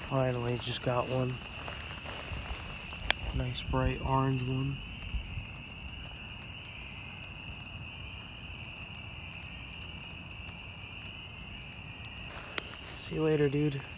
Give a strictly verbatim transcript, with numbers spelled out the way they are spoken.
Finally just got one. Nice bright orange one. See you later, dude.